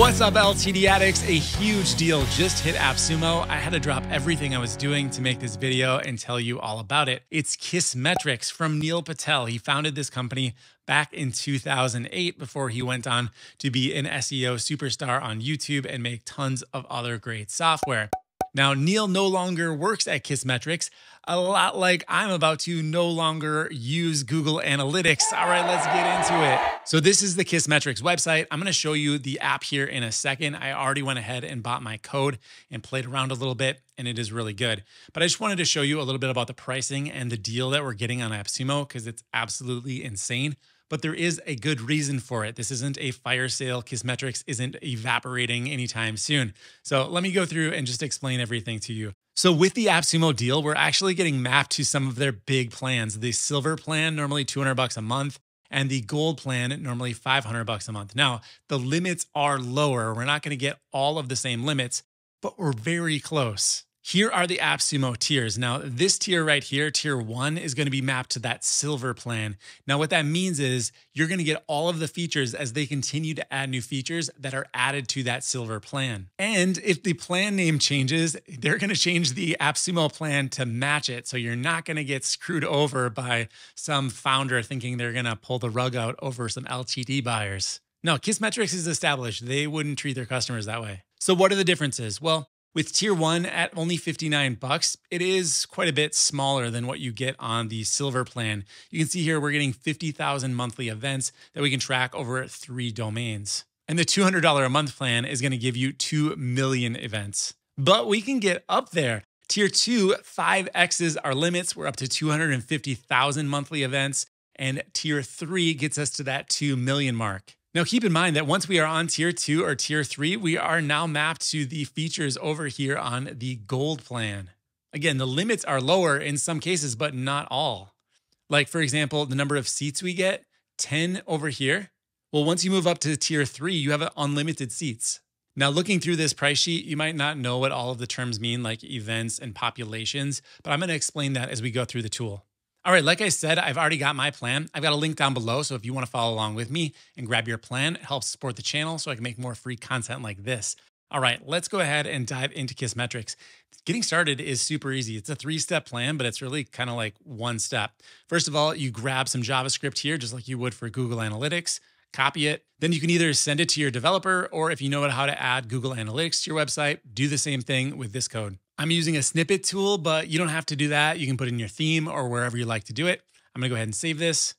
What's up, LTD addicts? A huge deal just hit AppSumo. I had to drop everything I was doing to make this video and tell you all about it. It's Kissmetrics from Neil Patel. He founded this company back in 2008 before he went on to be an SEO superstar on YouTube and make tons of other great software. Now, Neil no longer works at Kissmetrics, a lot like I'm about to no longer use Google Analytics. All right, let's get into it. So this is the Kissmetrics website. I'm gonna show you the app here in a second. I already went ahead and bought my code and played around a little bit, and it is really good. But I just wanted to show you a little bit about the pricing and the deal that we're getting on AppSumo because it's absolutely insane. But there is a good reason for it. This isn't a fire sale. Kissmetrics isn't evaporating anytime soon. So let me go through and just explain everything to you. So with the AppSumo deal, we're actually getting mapped to some of their big plans. The silver plan, normally $200 a month, and the gold plan, normally $500 a month. Now, the limits are lower. We're not gonna get all of the same limits, but we're very close. Here are the AppSumo tiers. Now, this tier right here, tier 1, is going to be mapped to that silver plan. Now, what that means is you're going to get all of the features as they continue to add new features that are added to that silver plan. And if the plan name changes, they're going to change the AppSumo plan to match it. So you're not going to get screwed over by some founder thinking they're going to pull the rug out over some LTD buyers. No, Kissmetrics is established. They wouldn't treat their customers that way. So what are the differences? Well, with tier 1 at only $59, it is quite a bit smaller than what you get on the silver plan. You can see here we're getting 50,000 monthly events that we can track over 3 domains. And the $200 a month plan is going to give you 2 million events. But we can get up there. Tier 2, 5X's our limits. We're up to 250,000 monthly events. And tier 3 gets us to that 2 million mark. Now, keep in mind that once we are on tier 2 or tier 3, we are now mapped to the features over here on the gold plan. Again, the limits are lower in some cases, but not all. Like, for example, the number of seats we get, 10 over here. Well, once you move up to tier 3, you have unlimited seats. Now, looking through this price sheet, you might not know what all of the terms mean, like events and populations, but I'm going to explain that as we go through the tool. All right, like I said, I've already got my plan. I've got a link down below, so if you want to follow along with me and grab your plan, it helps support the channel so I can make more free content like this. All right, let's go ahead and dive into Kissmetrics. Getting started is super easy. It's a 3-step plan, but it's really kind of like one step. First of all, you grab some JavaScript here, just like you would for Google Analytics, copy it. Then you can either send it to your developer, or if you know how to add Google Analytics to your website, do the same thing with this code. I'm using a snippet tool, but you don't have to do that. You can put it in your theme or wherever you like to do it. I'm gonna go ahead and save this.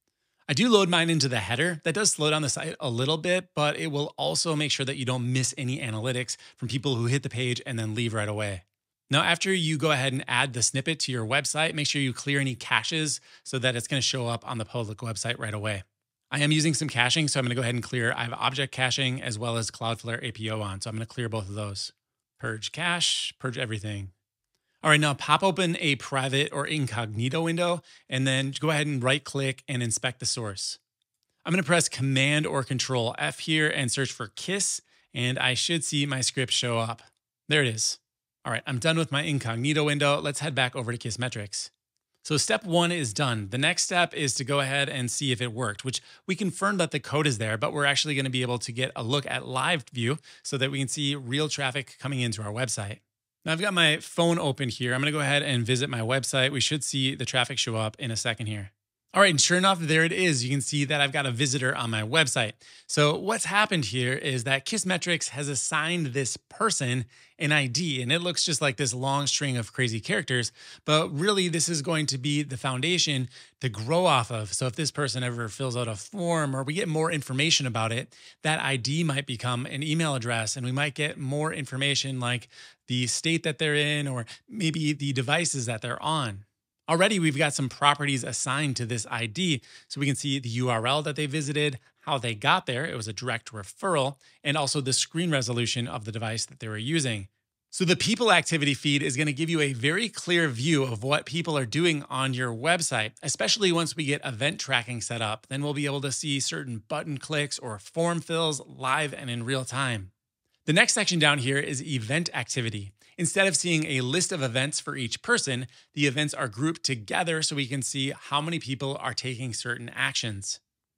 I do load mine into the header. That does slow down the site a little bit, but it will also make sure that you don't miss any analytics from people who hit the page and then leave right away. Now, after you go ahead and add the snippet to your website, make sure you clear any caches so that it's gonna show up on the public website right away. I am using some caching, so I'm gonna go ahead and clear. I have object caching as well as Cloudflare APO on, so I'm gonna clear both of those. Purge cache, purge everything. All right, now pop open a private or incognito window and then go ahead and right click and inspect the source. I'm gonna press Command or Control F here and search for Kiss, and I should see my script show up. There it is. All right, I'm done with my incognito window. Let's head back over to Kissmetrics. So step 1 is done. The next step is to go ahead and see if it worked, which we confirmed that the code is there, but we're actually going to be able to get a look at live view so that we can see real traffic coming into our website. Now I've got my phone open here. I'm going to go ahead and visit my website. We should see the traffic show up in a second here. All right, and sure enough, there it is. You can see that I've got a visitor on my website. So what's happened here is that Kissmetrics has assigned this person an ID, and it looks just like this long string of crazy characters, but really this is going to be the foundation to grow off of. So if this person ever fills out a form or we get more information about it, that ID might become an email address, and we might get more information like the state that they're in or maybe the devices that they're on. Already, we've got some properties assigned to this ID, so we can see the URL that they visited, how they got there, it was a direct referral, and also the screen resolution of the device that they were using. So the people activity feed is going to give you a very clear view of what people are doing on your website, especially once we get event tracking set up. Then we'll be able to see certain button clicks or form fills live and in real time. The next section down here is event activity. Instead of seeing a list of events for each person, the events are grouped together so we can see how many people are taking certain actions.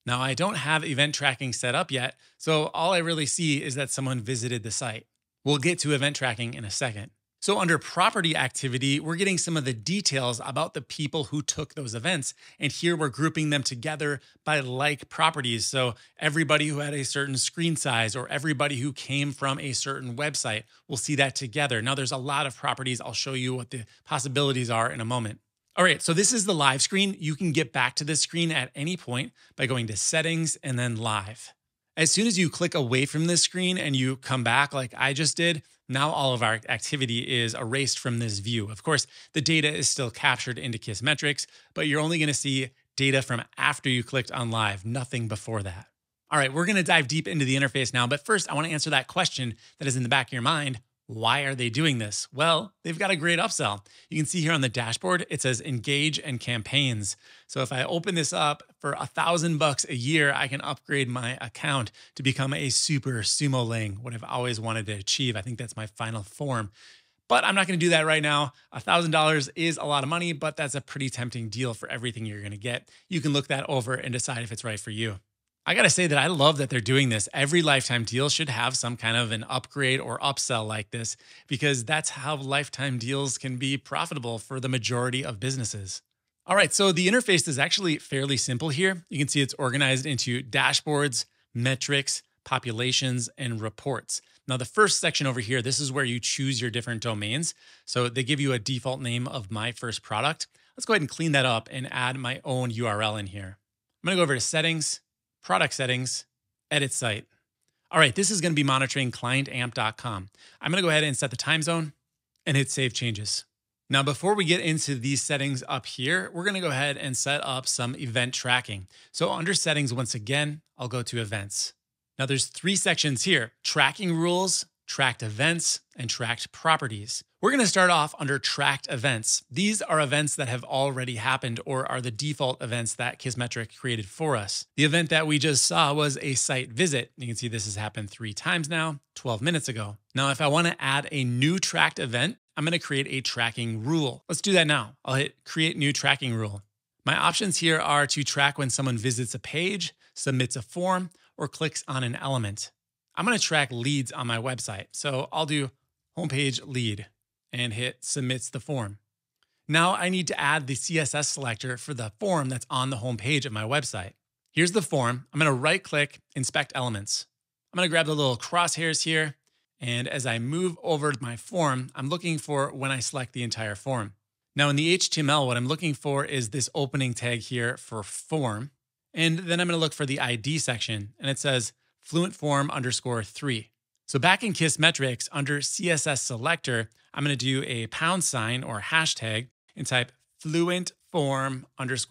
Now, I don't have event tracking set up yet, so all I really see is that someone visited the site. We'll get to event tracking in a second. So under property activity, we're getting some of the details about the people who took those events. And here we're grouping them together by like properties. So everybody who had a certain screen size or everybody who came from a certain website, we'll see that together. Now there's a lot of properties. I'll show you what the possibilities are in a moment. All right, so this is the live screen. You can get back to this screen at any point by going to settings and then live. As soon as you click away from this screen and you come back like I just did, now all of our activity is erased from this view. Of course, the data is still captured into Kissmetrics, but you're only gonna see data from after you clicked on live, nothing before that. All right, we're gonna dive deep into the interface now, but first I wanna answer that question that is in the back of your mind. Why are they doing this? Well, they've got a great upsell. You can see here on the dashboard, it says engage and campaigns. So if I open this up for $1,000 a year, I can upgrade my account to become a super sumo-ling, what I've always wanted to achieve. I think that's my final form. But I'm not gonna do that right now. $1,000 is a lot of money, but that's a pretty tempting deal for everything you're gonna get. You can look that over and decide if it's right for you. I gotta say that I love that they're doing this. Every lifetime deal should have some kind of an upgrade or upsell like this, because that's how lifetime deals can be profitable for the majority of businesses. All right, so the interface is actually fairly simple here. You can see it's organized into dashboards, metrics, populations, and reports. Now, the first section over here, this is where you choose your different domains. So they give you a default name of my first product. Let's go ahead and clean that up and add my own URL in here. I'm gonna go over to settings, product settings, edit site. All right, this is gonna be monitoring clientamp.com. I'm gonna go ahead and set the time zone and hit save changes. Now, before we get into these settings up here, we're gonna go ahead and set up some event tracking. So under settings, once again, I'll go to events. Now there's 3 sections here: tracking rules, tracked events, and tracked properties. We're gonna start off under tracked events. These are events that have already happened or are the default events that Kissmetrics created for us. The event that we just saw was a site visit. You can see this has happened 3 times now, 12 minutes ago. Now, if I wanna add a new tracked event, I'm gonna create a tracking rule. Let's do that now. I'll hit create new tracking rule. My options here are to track when someone visits a page, submits a form, or clicks on an element. I'm gonna track leads on my website. So I'll do homepage lead and hit submits the form. Now I need to add the CSS selector for the form that's on the homepage of my website. Here's the form. I'm gonna right click, inspect elements. I'm gonna grab the little crosshairs here. And as I move over my form, I'm looking for when I select the entire form. Now in the HTML, what I'm looking for is this opening tag here for form. And then I'm gonna look for the ID section, and it says fluent form _3. So back in Kissmetrics, under CSS selector, I'm gonna do a # or hashtag and type fluent form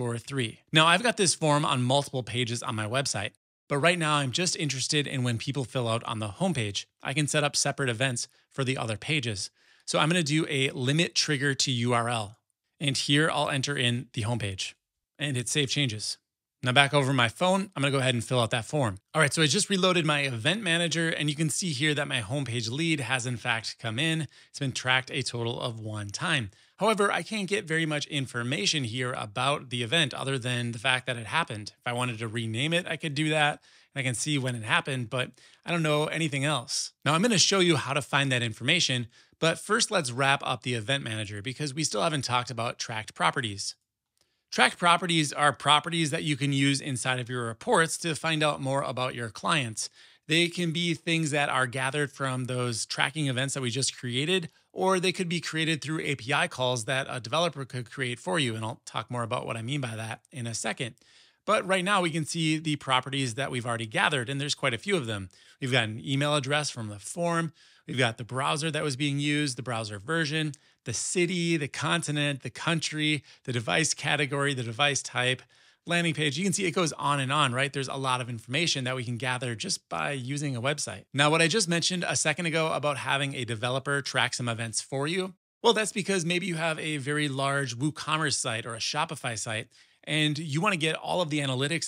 _3. Now I've got this form on multiple pages on my website, but right now I'm just interested in when people fill out on the homepage. I can set up separate events for the other pages. So I'm gonna do a limit trigger to URL. And here I'll enter in the homepage and hit save changes. Now back over my phone, I'm gonna go ahead and fill out that form. All right, so I just reloaded my event manager, and you can see here that my homepage lead has in fact come in. It's been tracked a total of 1 time. However, I can't get very much information here about the event other than the fact that it happened. If I wanted to rename it, I could do that, and I can see when it happened, but I don't know anything else. Now I'm gonna show you how to find that information, but first let's wrap up the event manager because we still haven't talked about tracked properties. Tracked properties are properties that you can use inside of your reports to find out more about your clients. They can be things that are gathered from those tracking events that we just created, or they could be created through API calls that a developer could create for you. And I'll talk more about what I mean by that in a second. But right now we can see the properties that we've already gathered, and there's quite a few of them. We've got an email address from the form. We've got the browser that was being used, the browser version, the city, the continent, the country, the device category, the device type, landing page. You can see it goes on and on, right? There's a lot of information that we can gather just by using a website. Now, what I just mentioned a second ago about having a developer track some events for you, well, that's because maybe you have a very large WooCommerce site or a Shopify site, and you want to get all of the analytics about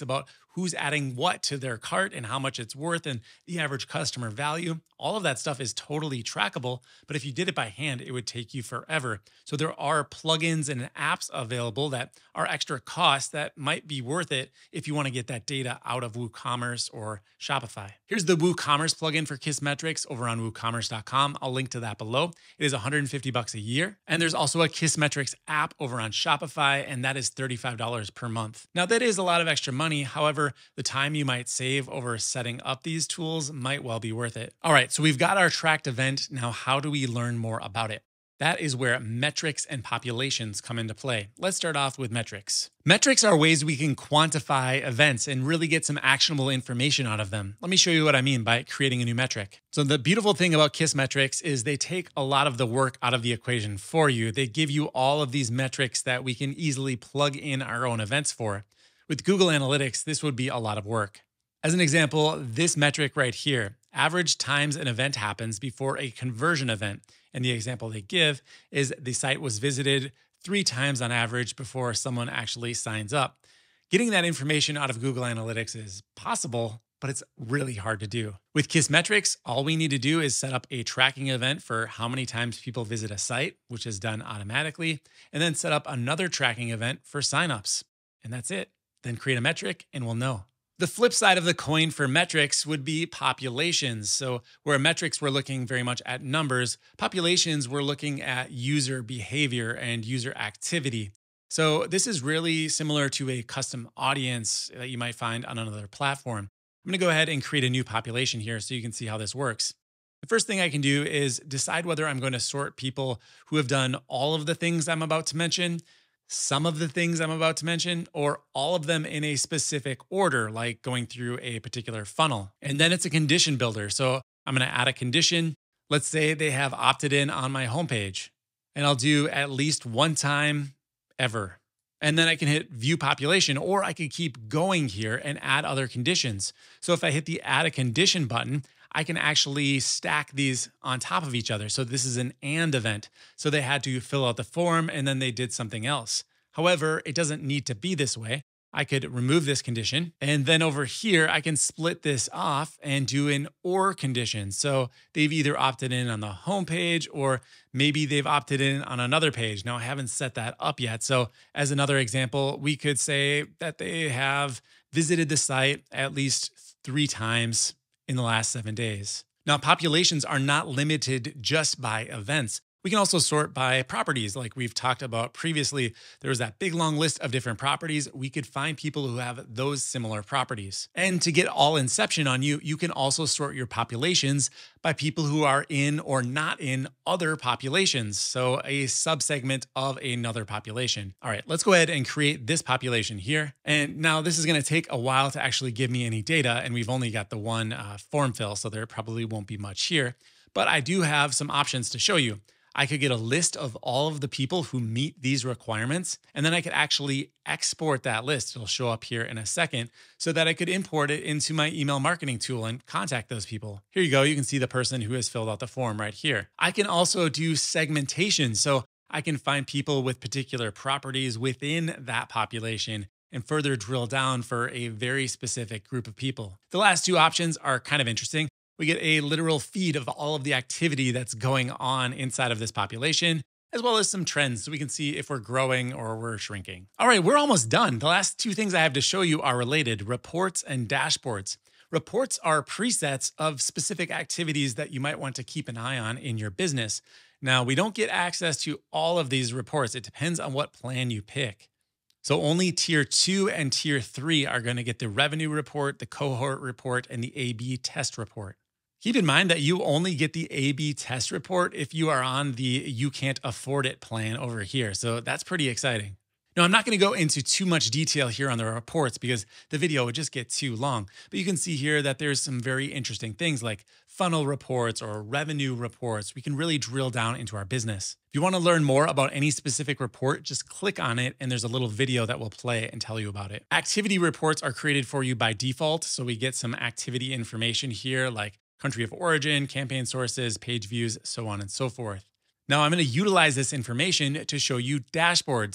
who's adding what to their cart and how much it's worth and the average customer value. All of that stuff is totally trackable, but if you did it by hand, it would take you forever. So there are plugins and apps available that are extra costs that might be worth it if you want to get that data out of WooCommerce or Shopify. Here's the WooCommerce plugin for Kissmetrics over on woocommerce.com. I'll link to that below. It is $150 a year. And there's also a Kissmetrics app over on Shopify, and that is $35 per month. Now, that is a lot of extra money. However, the time you might save over setting up these tools might well be worth it. All right, so we've got our tracked event. Now, how do we learn more about it? That is where metrics and populations come into play. Let's start off with metrics. Metrics are ways we can quantify events and really get some actionable information out of them. Let me show you what I mean by creating a new metric. So the beautiful thing about Kissmetrics is they take a lot of the work out of the equation for you. They give you all of these metrics that we can easily plug in our own events for. With Google Analytics, this would be a lot of work. As an example, this metric right here, average times an event happens before a conversion event. And the example they give is the site was visited 3 times on average before someone actually signs up. Getting that information out of Google Analytics is possible, but it's really hard to do. With Kissmetrics, all we need to do is set up a tracking event for how many times people visit a site, which is done automatically, and then set up another tracking event for signups. And that's it. Then create a metric and we'll know. The flip side of the coin for metrics would be populations. So where metrics we're looking very much at numbers, populations we're looking at user behavior and user activity. So this is really similar to a custom audience that you might find on another platform. I'm going to go ahead and create a new population here so you can see how this works. The first thing I can do is decide whether I'm going to sort people who have done all of the things I'm about to mention, some of the things I'm about to mention, or all of them in a specific order, like going through a particular funnel. And then it's a condition builder. So I'm going to add a condition. Let's say they have opted in on my homepage, and I'll do at least one time ever. And then I can hit view population, or I could keep going here and add other conditions. So if I hit the add a condition button, I can actually stack these on top of each other. So this is an and event. So they had to fill out the form and then they did something else. However, it doesn't need to be this way. I could remove this condition. And then over here, I can split this off and do an or condition. So they've either opted in on the home page or maybe they've opted in on another page. Now, I haven't set that up yet. So as another example, we could say that they have visited the site at least 3 times in the last 7 days. Now, populations are not limited just by events. We can also sort by properties like we've talked about previously. There was that big long list of different properties. We could find people who have those similar properties. And to get all inception on you, you can also sort your populations by people who are in or not in other populations. So a subsegment of another population. All right, let's go ahead and create this population here. And now this is going to take a while to actually give me any data. And we've only got the one form fill, so there probably won't be much here. But I do have some options to show you. I could get a list of all of the people who meet these requirements, and then I could actually export that list. It'll show up here in a second so that I could import it into my email marketing tool and contact those people. Here you go. You can see the person who has filled out the form right here. I can also do segmentation. So I can find people with particular properties within that population and further drill down for a very specific group of people. The last 2 options are kind of interesting. We get a literal feed of all of the activity that's going on inside of this population, as well as some trends so we can see if we're growing or we're shrinking. All right, we're almost done. The last 2 things I have to show you are related: reports and dashboards. Reports are presets of specific activities that you might want to keep an eye on in your business. Now, we don't get access to all of these reports. It depends on what plan you pick. So only tier 2 and tier 3 are going to get the revenue report, the cohort report, and the A/B test report. Keep in mind that you only get the A/B test report if you are on the you can't afford it plan over here. So that's pretty exciting. Now, I'm not going to go into too much detail here on the reports because the video would just get too long. But you can see here that there's some very interesting things like funnel reports or revenue reports. We can really drill down into our business. If you want to learn more about any specific report, just click on it and there's a little video that will play and tell you about it. Activity reports are created for you by default. So we get some activity information here like country of origin, campaign sources, page views, so on and so forth. Now I'm going to utilize this information to show you dashboards.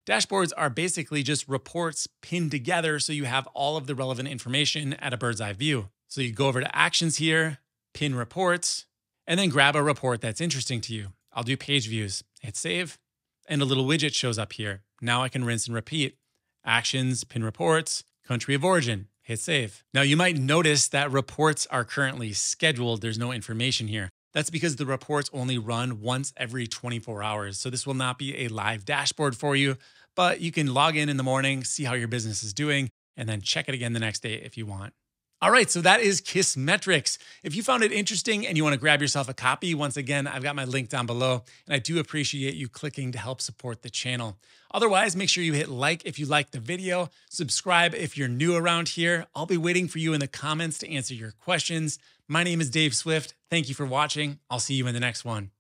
Dashboards are basically just reports pinned together so you have all of the relevant information at a bird's eye view. So you go over to Actions here, Pin Reports, and then grab a report that's interesting to you. I'll do page views, hit save, and a little widget shows up here. Now I can rinse and repeat. Actions, Pin Reports, Country of Origin, hit save. Now you might notice that reports are currently scheduled. There's no information here. That's because the reports only run once every 24 hours. So this will not be a live dashboard for you, but you can log in the morning, see how your business is doing, and then check it again the next day if you want. All right, so that is Kissmetrics. If you found it interesting and you want to grab yourself a copy, once again, I've got my link down below, and I do appreciate you clicking to help support the channel. Otherwise, make sure you hit like if you liked the video, subscribe if you're new around here. I'll be waiting for you in the comments to answer your questions. My name is Dave Swift. Thank you for watching. I'll see you in the next one.